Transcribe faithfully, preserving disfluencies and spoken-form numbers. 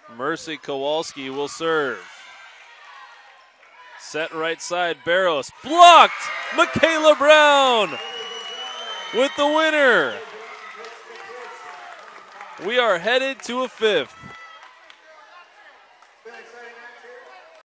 Mercy Kowalski will serve. Set right side, Barros. Blocked! Mickaela Brown with the winner. We are headed to a fifth.